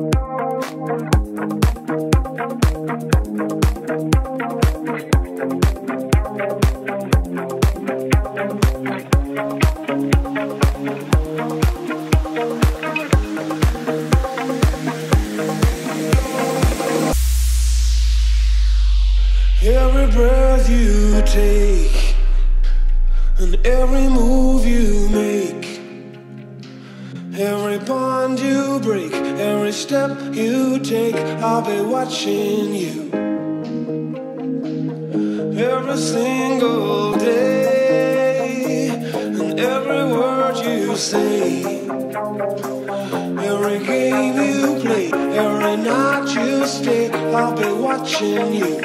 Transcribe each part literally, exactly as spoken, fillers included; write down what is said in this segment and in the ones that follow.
Every breath you take and every move you make, every bond you break, every step you take, I'll be watching you. Every single day and every word you say, every game you play, every night you stay, I'll be watching you.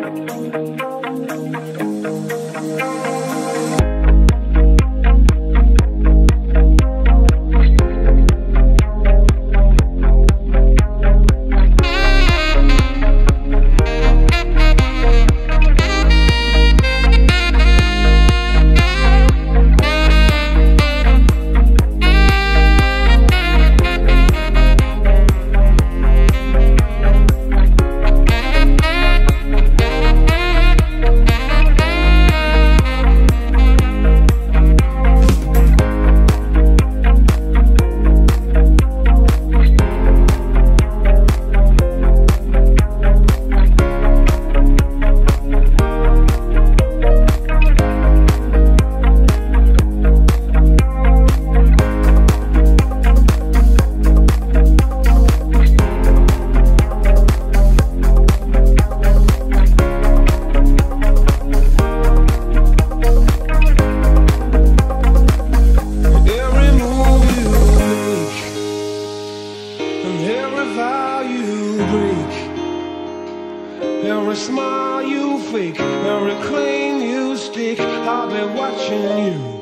Every smile you fake, every claim you stick, I'll be watching you.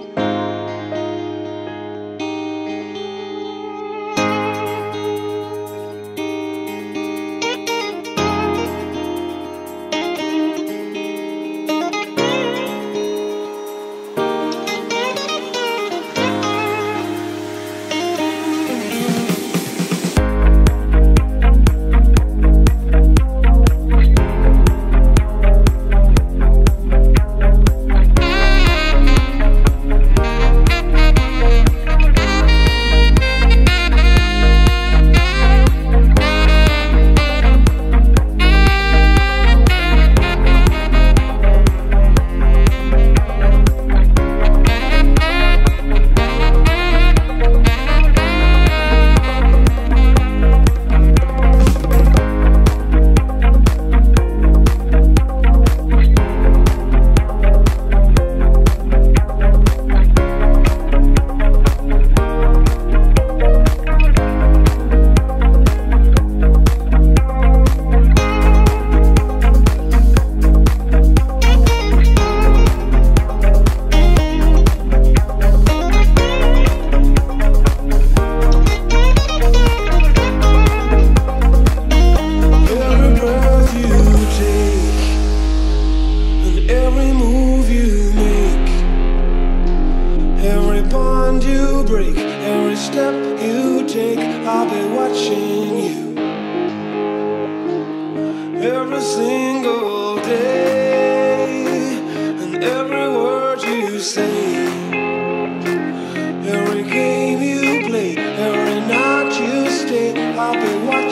Every step you take, I'll be watching you. Every single day and every word you say, every game you play, every night you stay, I'll be watching you.